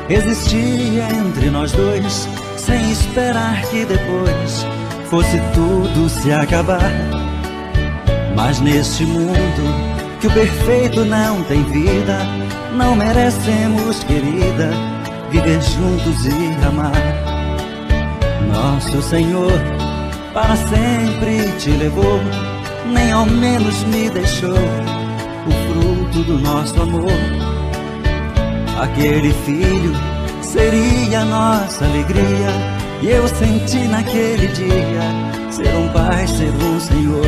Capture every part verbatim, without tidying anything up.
existia entre nós dois, sem esperar que depois fosse tudo se acabar. Mas neste mundo que o perfeito não tem vida, não merecemos, querida, viver juntos e amar. Nosso Senhor para sempre te levou, nem ao menos me deixou o fruto do nosso amor. Aquele filho seria nossa alegria, e eu senti naquele dia ser um pai, ser um Senhor.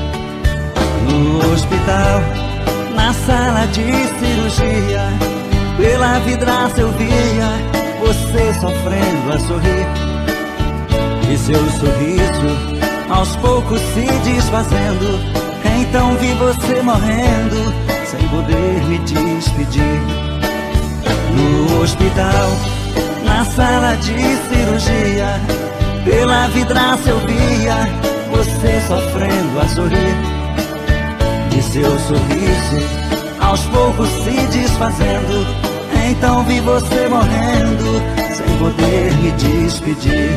No hospital, na sala de cirurgia, pela vidraça eu via você sofrendo a sorrir, e seu sorriso aos poucos se desfazendo. Então vi você morrendo, sem poder me despedir. No hospital, na sala de cirurgia, pela vidraça eu via você sofrendo a sorrir, e seu sorriso aos poucos se desfazendo. Então vi você morrendo, sem poder me despedir.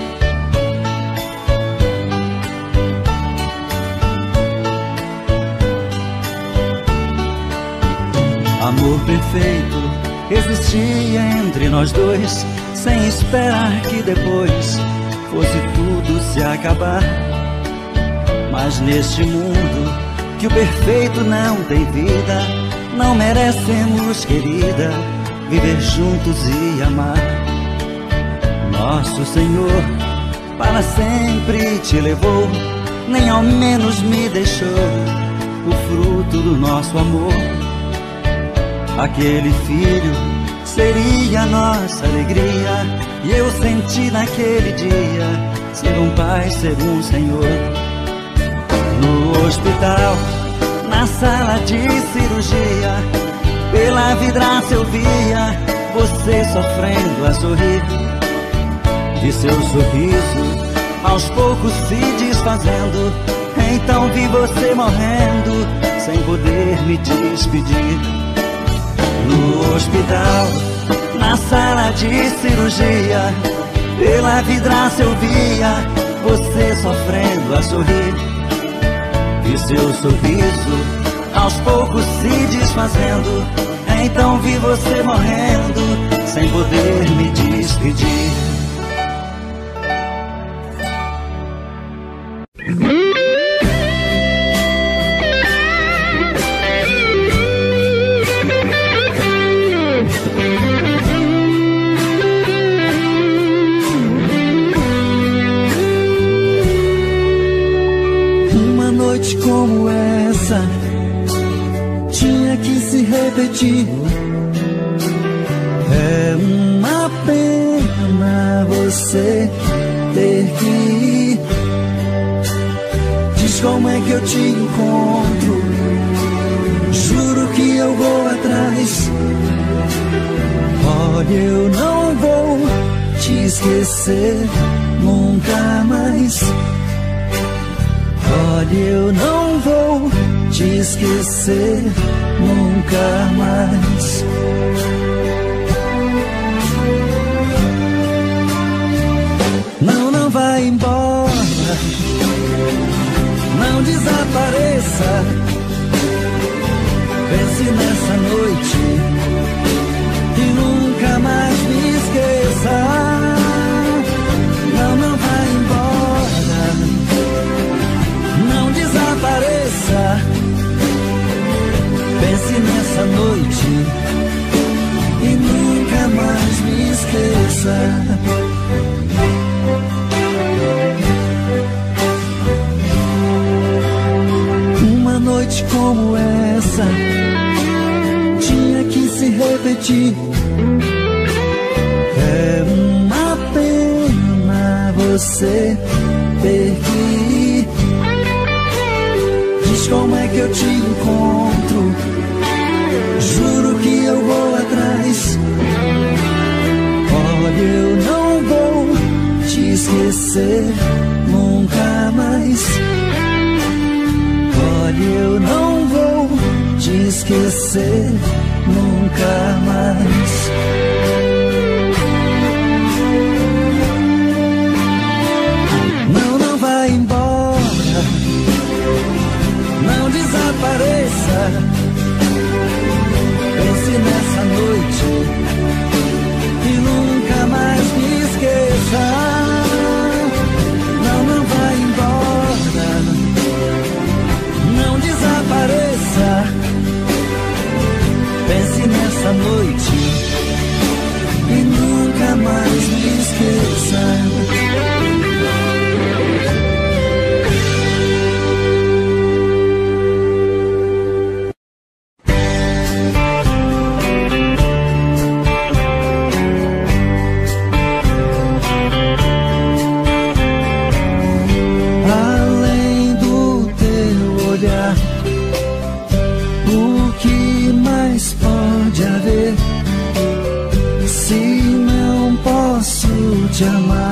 Amor perfeito existia entre nós dois, sem esperar que depois fosse tudo se acabar. Mas neste mundo que o perfeito não tem vida, não merecemos, querida, viver juntos e amar. Nosso Senhor para sempre te levou, nem ao menos me deixou o fruto do nosso amor. Aquele filho seria nossa alegria, e eu senti naquele dia ser um pai, ser um Senhor. No hospital, na sala de cirurgia, pela vidraça eu via você sofrendo a sorrir, e seu sorriso aos poucos se desfazendo. Então vi você morrendo, sem poder me despedir. No hospital, na sala de cirurgia, pela vidraça eu via você sofrendo a sorrir, e seu sorriso aos poucos se desfazendo. Então vi você morrendo, sem poder me despedir. Como essa tinha que se repetir. É uma pena você ter que ir. Diz como é que eu te encontro, juro que eu vou atrás. Olha, eu não vou te esquecer nunca mais. Olha, eu não vou te esquecer nunca mais. Não, não vai embora, não desapareça. Pense nessa noite e nunca mais me esqueça. Não, não vai embora, não desapareça. Pense nessa noite e nunca mais me esqueça. Uma noite como essa tinha que se repetir. É uma pena você ter que ir. Diz como é que eu te encontro, juro que eu vou atrás. Olha, eu não vou te esquecer nunca mais. Olha, eu não vou te esquecer nunca mais. amar.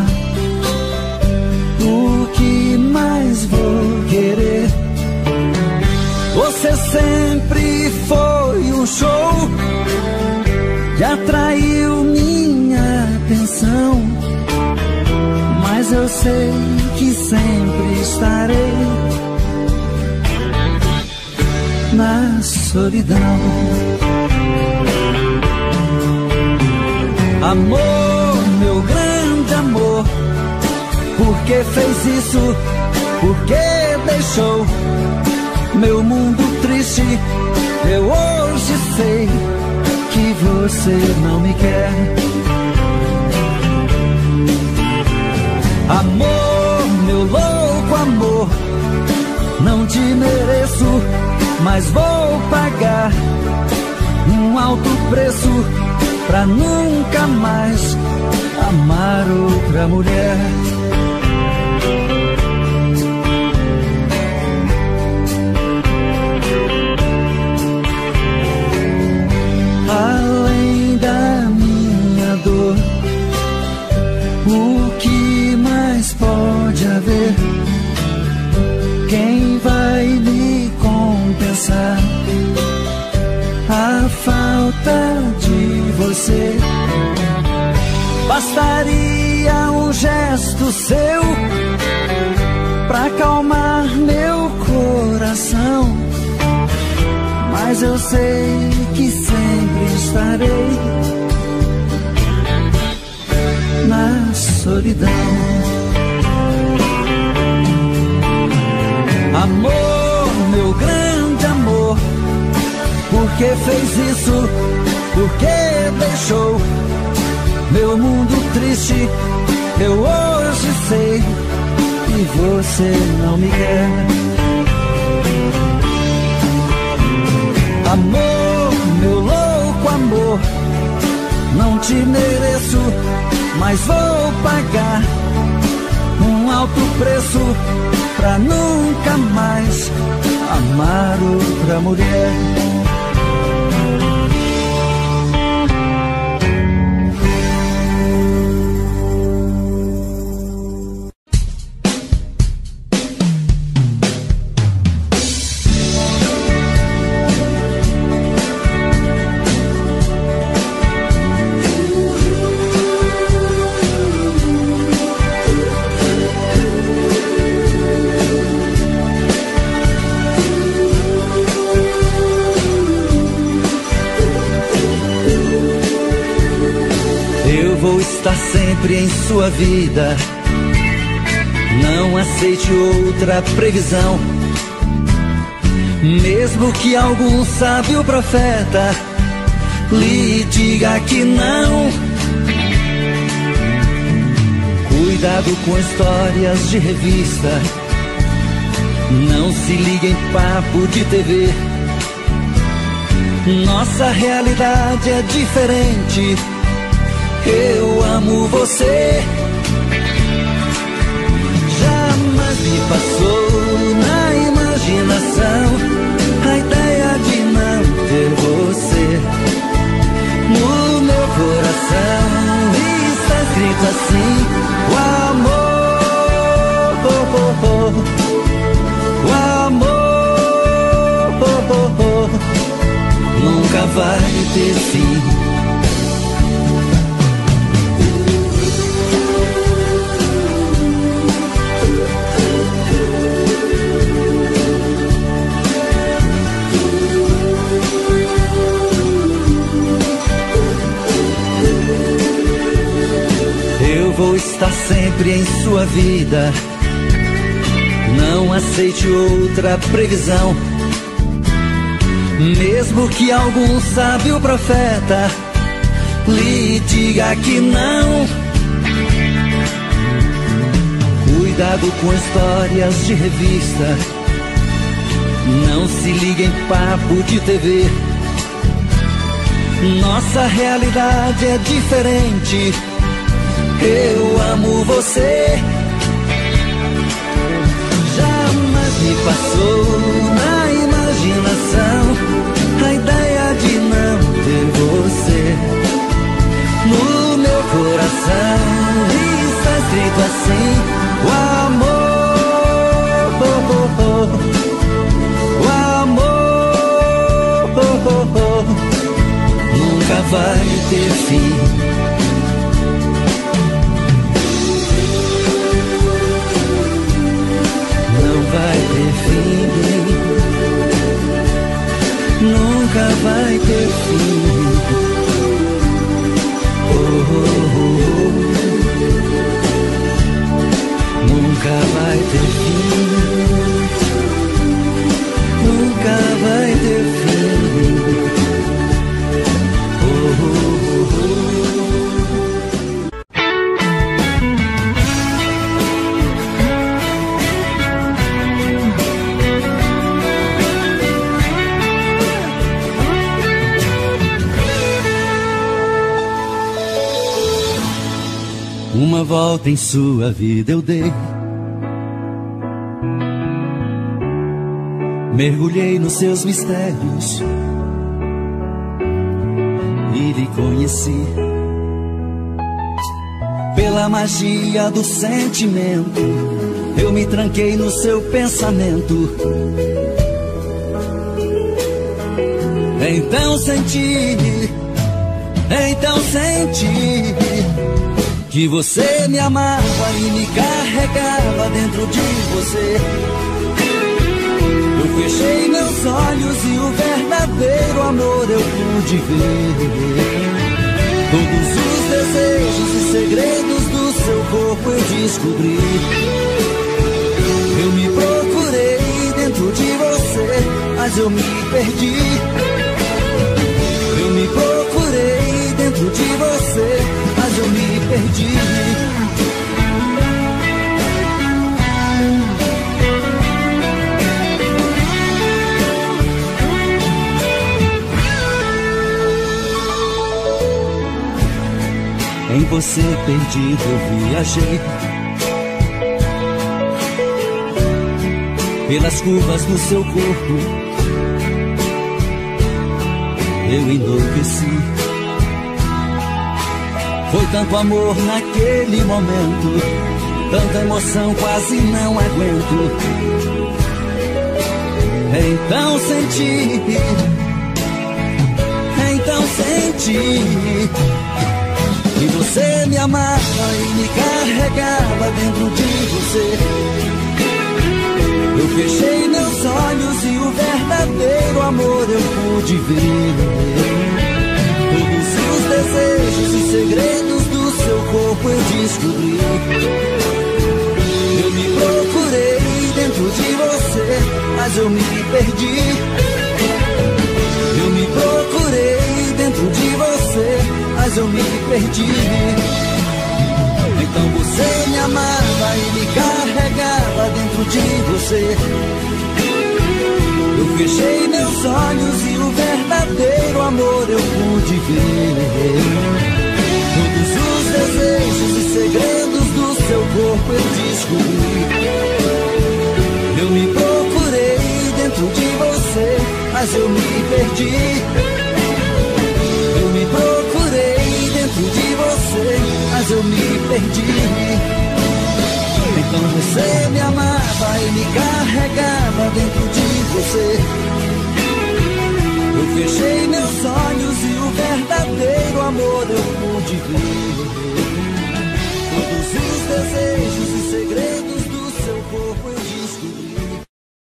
O que mais vou querer? Você sempre foi um show que atraiu minha atenção, mas eu sei que sempre estarei na solidão. Amor, meu grande amor, por que fez isso? Por que deixou meu mundo triste? Eu hoje sei que você não me quer. Amor, meu louco amor, não te mereço, mas vou pagar um alto preço pra nunca mais amar outra mulher. Além da minha dor, o que mais pode haver? Quem vai me compensar a falta de você? Bastaria um gesto seu pra acalmar meu coração, mas eu sei que sempre estarei na solidão. Amor, meu grande amor, por que fez isso? Por que deixou meu mundo triste? Eu hoje sei que você não me quer. Amor, meu louco amor, não te mereço, mas vou pagar um alto preço pra nunca mais amar outra mulher. Sempre em sua vida, não aceite outra previsão. Mesmo que algum sábio profeta lhe diga que não. Cuidado com histórias de revista, não se ligue em papo de T V. Nossa realidade é diferente. Eu amo você. Jamais me passou na imaginação a ideia de não ter você. No meu coração está escrito assim: o amor, oh, oh, oh, o amor, oh, oh, oh, nunca vai ter fim. Vou estar sempre em sua vida, não aceite outra previsão. Mesmo que algum sábio profeta lhe diga que não. Cuidado com histórias de revista, não se ligue em papo de T V. Nossa realidade é diferente. Eu amo você. Jamais me passou na imaginação a ideia de não ter você. No meu coração está vai ter fim. Não vai ter fim, nunca vai ter fim. Oh, oh, oh. Nunca vai ter fim, nunca vai ter fim. Oh, oh, oh. Uma volta em sua vida eu dei, mergulhei nos seus mistérios e lhe conheci. Pela magia do sentimento, eu me tranquei no seu pensamento. Então senti, então senti que você me amava e me carregava dentro de você. Eu fechei meus olhos e o verdadeiro amor eu pude ver. Todos os desejos e segredos do seu corpo eu descobri. Eu me procurei dentro de você, mas eu me perdi. Eu me procurei dentro de você, mas eu me perdi. Em você perdido eu viajei pelas curvas do seu corpo, eu enlouqueci. Foi tanto amor naquele momento, tanta emoção quase não aguento. Então senti, então senti que você me amava e me carregava dentro de você. Eu fechei meus olhos e o verdadeiro amor eu pude ver. Todos os desejos e segredos do seu corpo eu descobri. Eu me procurei dentro de você, mas eu me perdi. Eu me procurei dentro de você, mas eu me perdi. Então você me amava e me carregava dentro de você. Eu fechei meus olhos e o verdadeiro amor eu pude ver. Todos os desejos e segredos do seu corpo eu descobri. Eu me procurei dentro de você, mas eu me perdi. Eu me procurei dentro de você, mas eu me perdi. Então você me amava e me carregava dentro de você. Eu fechei meus olhos e o verdadeiro amor eu pude ver. Todos os desejos e segredos do seu corpo eu descobri.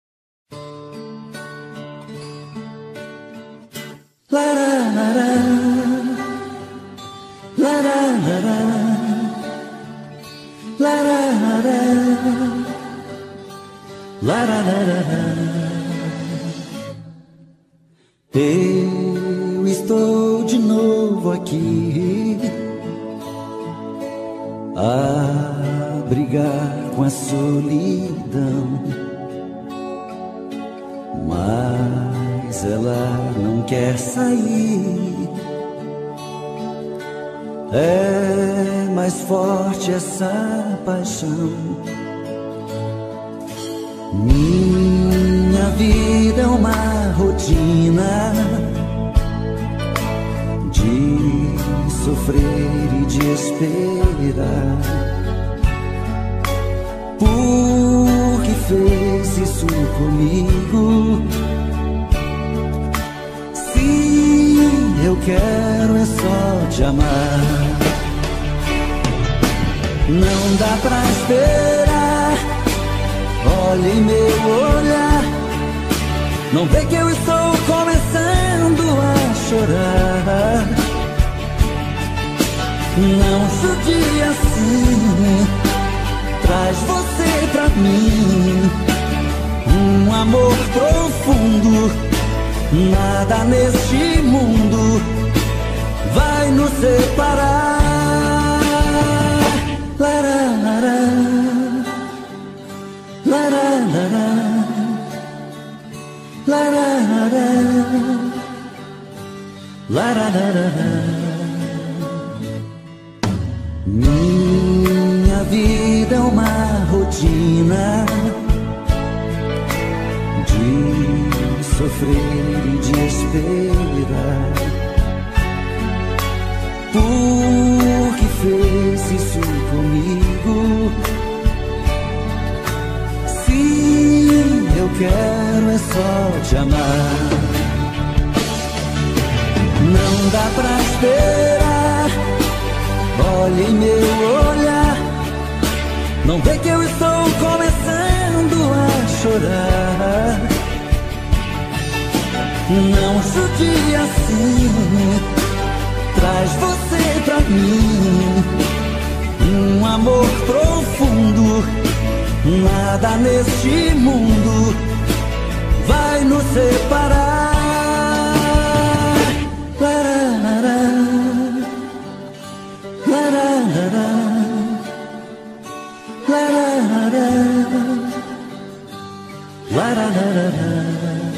Lararara, lararara, lararara, lararara. Eu estou de novo aqui a brigar com a solidão, mas ela não quer sair. É mais forte essa paixão. Minha vida é uma rotina de sofrer e de esperar. Por que fez isso comigo? Se eu quero é só te amar. Não dá pra esperar, olhe meu olhar, não vê que eu estou começando a chorar. Não judia assim, traz você pra mim, um amor profundo. Nada neste mundo vai nos separar. Lararara, lararara, lararara, lararara. Minha vida é uma rotina de sofrer e de esperar. Por que fez isso comigo? Se eu quero é só te amar. Não dá pra esperar, olhe em meu olhar, não vê que eu estou começando a chorar. Não judia assim, traz você pra mim, um amor profundo. Nada neste mundo vai nos separar. Lararara, lararara, lararara, lararara.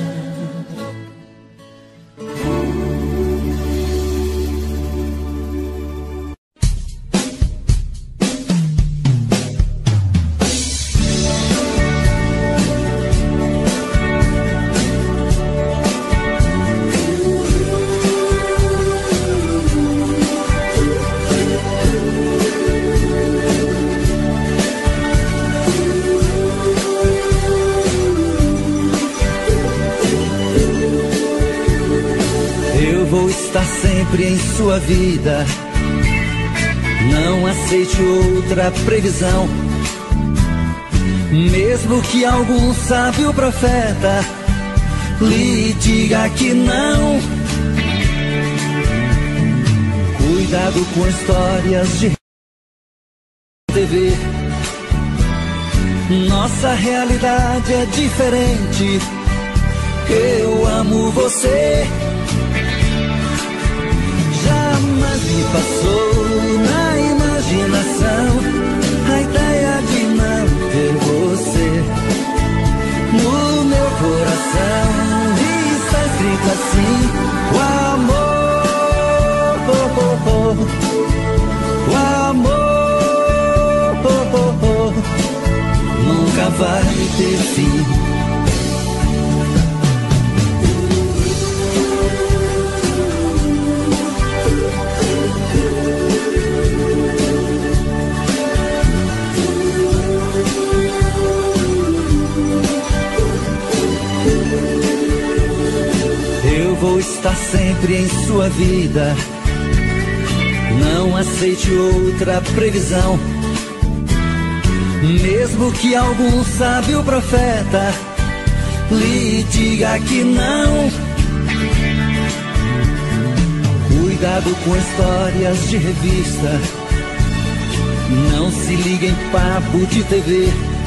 Está sempre em sua vida, não aceite outra previsão. Mesmo que algum sábio profeta lhe diga que não. Cuidado com histórias de T V, nossa realidade é diferente. Eu amo você. Jamais me passou na imaginação a ideia de não ter você no meu coração. Está escrito assim: o amor, oh, oh, oh, o amor, oh, oh, oh, nunca vai ter fim. Vou estar sempre em sua vida, não aceite outra previsão. Mesmo que algum sábio profeta lhe diga que não. Cuidado com histórias de revista, não se liga em papo de T V.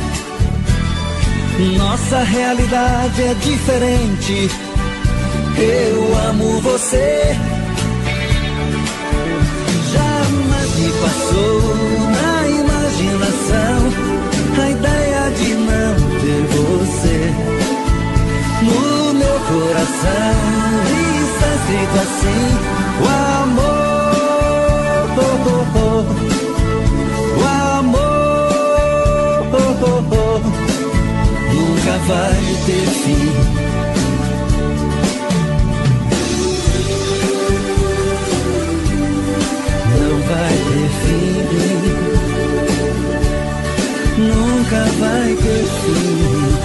Nossa realidade é diferente. Eu amo você. Jamais me passou na imaginação a ideia de não ter você no meu coração. Está escrito assim: o amor, oh, oh, oh, o amor, oh, oh, oh, nunca vai ter fim. Vai ter fim, nunca vai ter fim.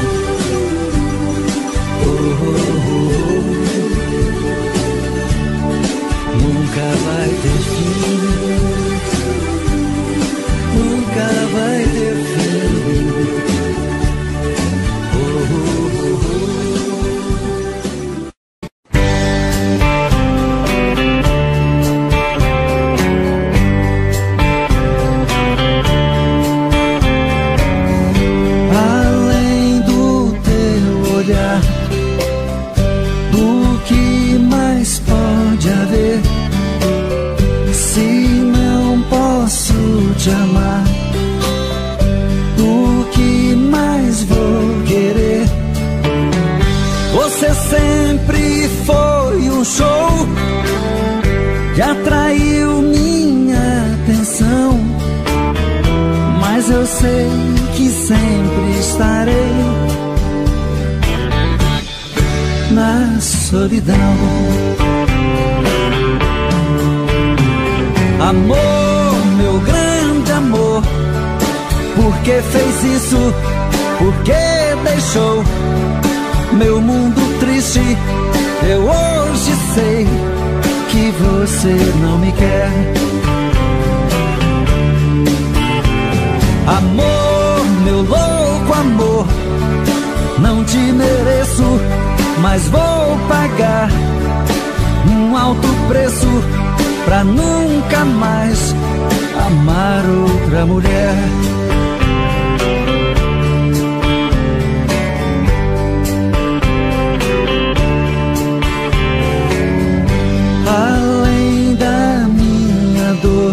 Oh, oh, oh. atraiu minha atenção, mas eu sei que sempre estarei na solidão. Amor, meu grande amor, por que fez isso? Por que deixou meu mundo triste? Eu hoje sei que você não me quer. Amor, meu louco amor, não te mereço, mas vou pagar um alto preço pra nunca mais amar outra mulher. Além da minha dor,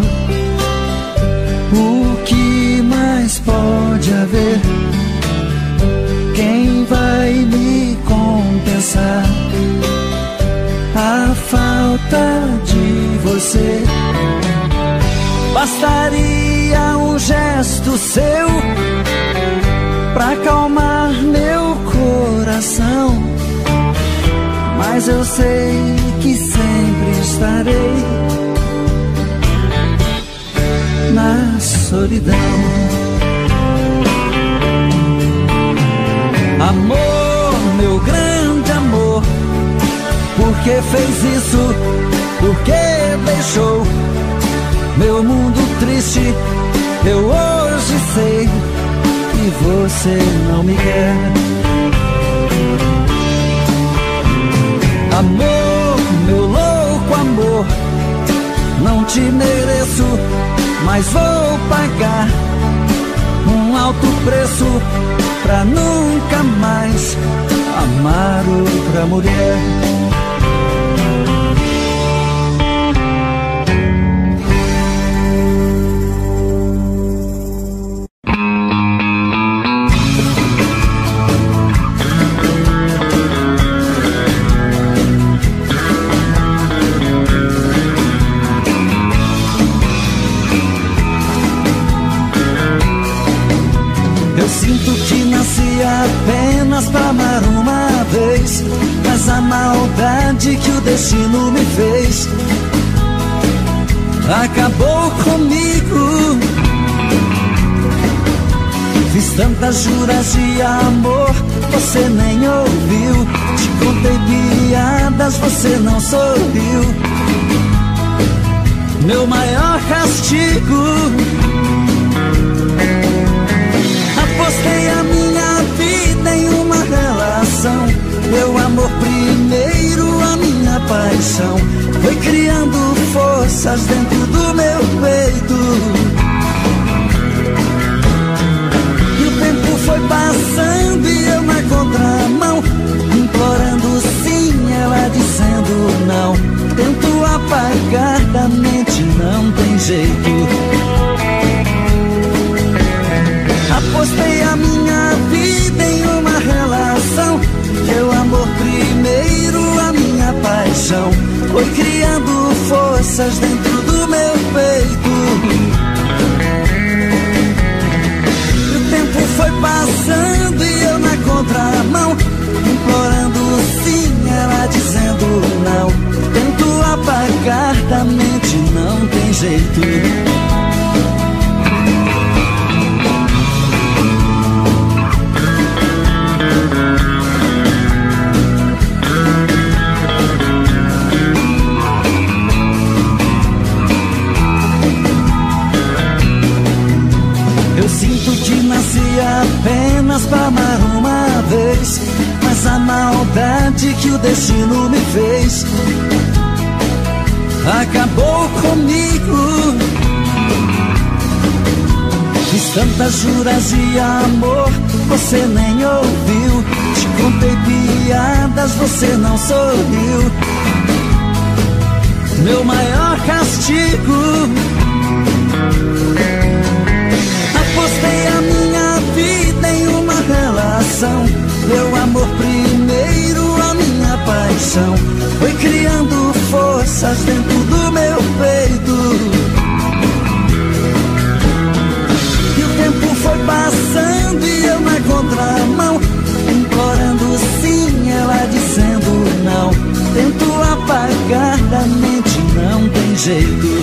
o que mais pode haver? Quem vai me compensar a falta de você? Bastaria um gesto seu pra acalmar meu coração, mas eu sei que sempre estarei na solidão. Amor, meu grande amor, por que fez isso? Por que deixou meu mundo triste? Eu hoje sei que você não me quer. Amor, meu louco amor, não te mereço, mas vou pagar um alto preço pra nunca mais amar outra mulher. Apenas pra amar uma vez, mas a maldade que o destino me fez acabou comigo. Fiz tantas juras de amor, você nem ouviu. Te contei piadas, você não sorriu. Meu maior castigo, apostei a minha vida em uma relação. Meu amor primeiro, a minha paixão, foi criando forças dentro do meu peito. E o tempo foi passando e eu na contramão, implorando sim, ela dizendo não. Tento apagar da mente, não tem jeito. Apostei a minha vida em uma relação. Meu amor primeiro, a minha paixão, foi criando forças dentro do meu peito. E o tempo foi passando e eu na contramão, implorando sim, ela dizendo não. Tento apagar da mente, não tem jeito. Apenas pra amar uma vez, mas a maldade que o destino me fez acabou comigo. Fiz tantas juras de amor, você nem ouviu. Te contei piadas, você não sorriu. Meu maior castigo, apostei a minha vida em uma relação. Meu amor primeiro, a minha paixão, foi criando forças forças dentro do meu peito. E o tempo foi passando e eu na contramão, implorando sim, ela dizendo não. Tento apagar da mente, não tem jeito.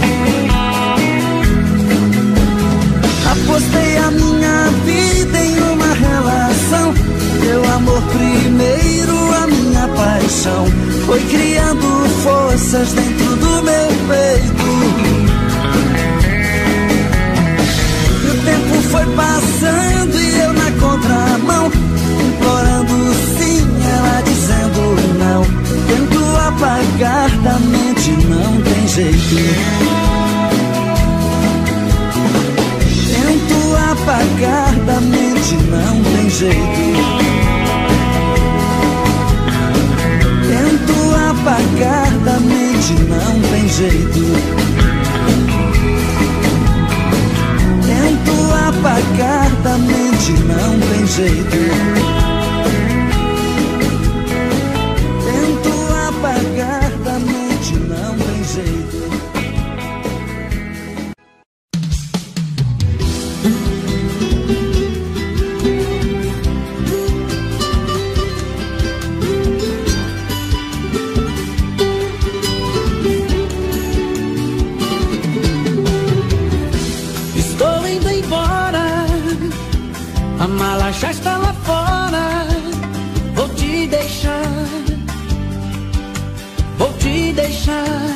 Apostei a minha vida em uma relação, meu amor primeiro, a minha paixão foi criando forças dentro do meu peito. E o tempo foi passando e eu na contramão, implorando sim, ela dizendo não. Tento apagar da mente, não tem jeito. Tento apagar da mente, não tem jeito. Tento apagar da mente, não tem jeito. Tento apagar da mente, não tem jeito. Tento apagar da mente, não tem jeito. Já está lá fora, vou te deixar, vou te deixar.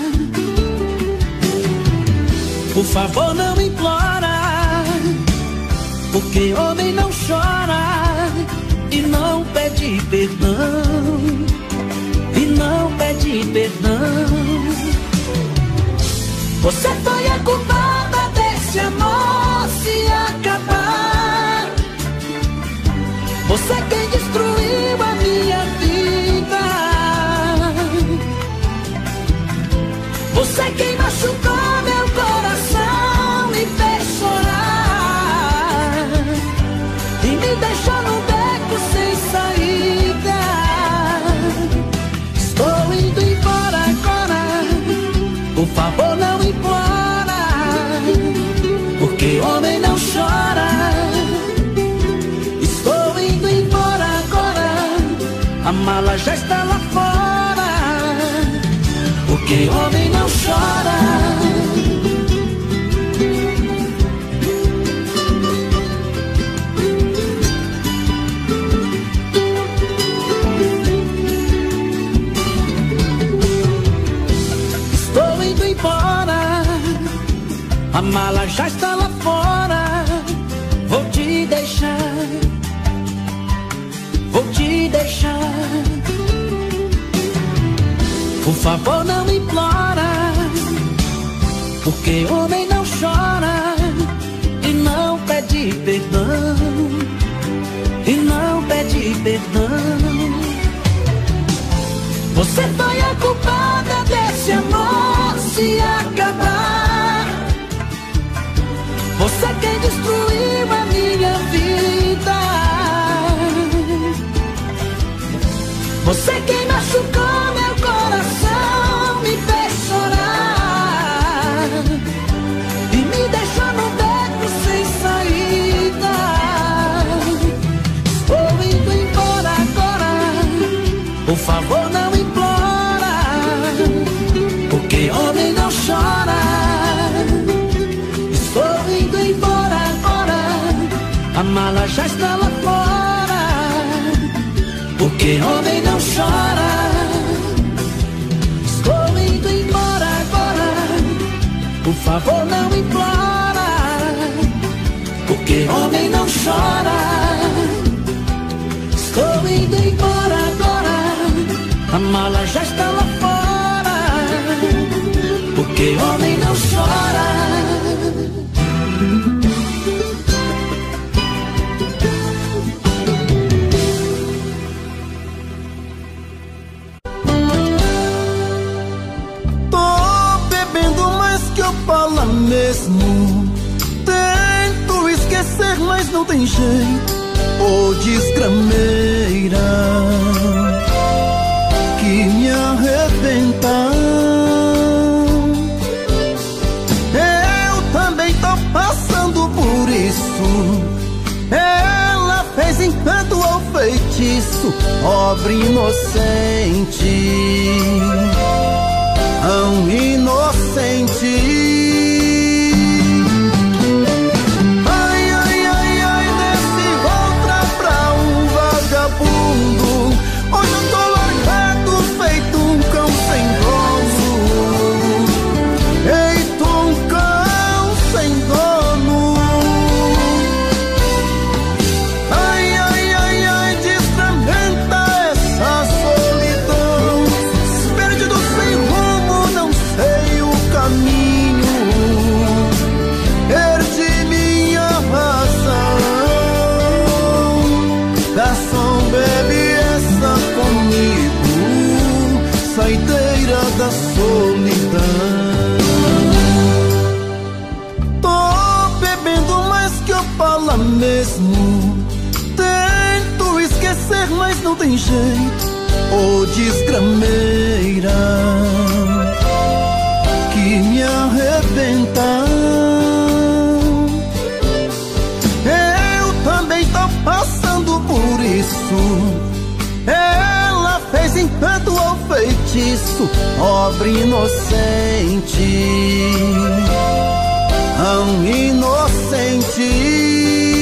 Por favor não implora, porque homem não chora e não pede perdão, e não pede perdão. Você foi a culpada desse amor se acabar. Você quem destruiu a minha vida. Você quem machucou meu coração e fez chorar e me deixou num beco sem saída. Estou indo embora agora, por favor não implora, porque homem não chora. A mala já está lá fora, porque homem não chora. Estou indo embora, a mala já está lá fora. Vou te deixar, vou te deixar. Por favor não implora, porque homem não chora e não pede perdão, e não pede perdão. Você foi a culpada desse amor se acabar. Você quem destruiu a minha vida. Você quem machucou meu coração, me fez chorar e me deixou no beco sem saída. Estou indo embora agora, por favor não implora, porque homem não chora. Estou indo embora agora, a mala já está lá fora, porque homem não chora. Estou indo embora agora, por favor não implora, porque homem não chora. Estou indo embora agora, a mala já está lá fora, porque homem não chora. Mesmo tento esquecer, mas não tem jeito. Ô desgrameira que me arrebenta. encanto ao feitiço, pobre inocente, tão inocente. Ai, ai, ai, ai, desse outra pra um vagabundo. Hoje eu tô largado, feito um cão sem dono. Feito um cão sem dono. Ai, ai, ai, ai, destramenta essa solidão. Perdido sem rumo, não sei o caminho. Perdi minha razão. Garçom, bebe essa comigo, saideira da solidão. Tô bebendo mais que eu falo mesmo. Tento esquecer, mas não tem jeito. Ô desgrameira que me arrebenta. Eu também tô passando por isso. Ela fez encanto ao feitiço, pobre inocente, tão inocente.